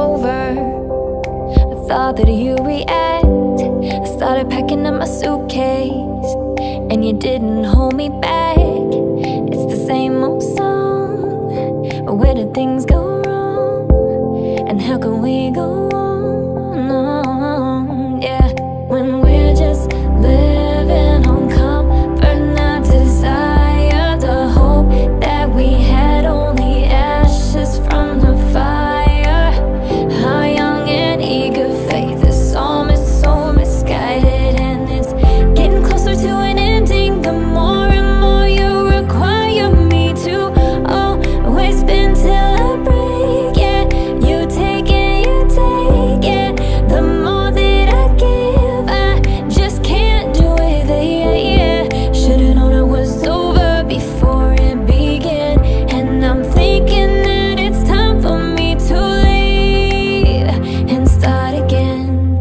over the thought that you react. I started packing up my suitcase, and you didn't hold me back. It's the same old song, but where did things go wrong? And how can we go on? No, yeah, when we're just living on comfort, not desire. The hope that we had, only ashes from the fire. Our young and eager faith is almost so misguided, and it's getting closer to an ending. The more and more you require me to always bend till I break. Yeah, you take it, the more that I give, I just can't do it. Yeah, should've known it was over before it began, and I'm thinking that it's time for me to leave and start again.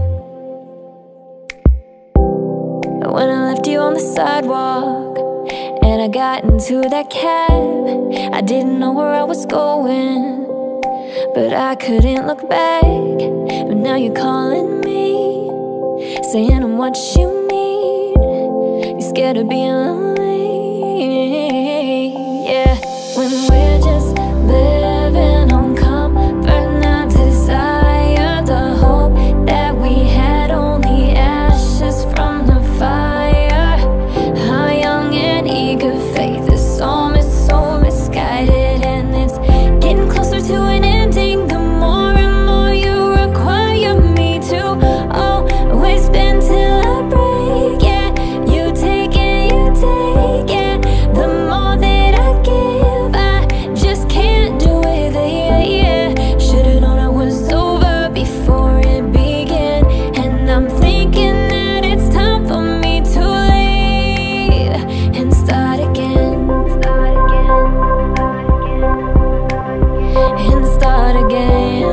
When I left you on the sidewalk and I got into that cab, I didn't know where I was going, but I couldn't look back. But now you're calling me, saying I'm what you need. You're scared of being lonely. Yeah, when we're just living on comfort, not desire. The hope that we had, only ashes from the fire. Our young and eager faith is almost so misguided, and it's getting closer to an ending. The more and more you require me to always bend till I break. Yeah, you take it, the more that I give, I just can't do it. Yeah, should've known I was over before it began, and I'm thinking that it's time for me to leave and start again. And start again.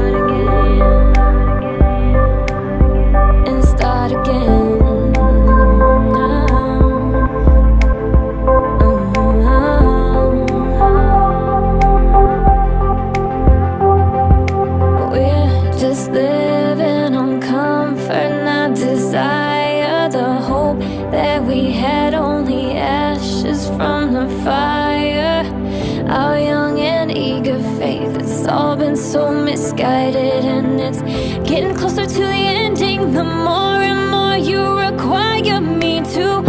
And start again. We're just living on comfort, not desire. The hope that we had, only ashes from the fire. Our young and eager faith, it's all been so misguided, and it's getting closer to the ending. The more and more you require me to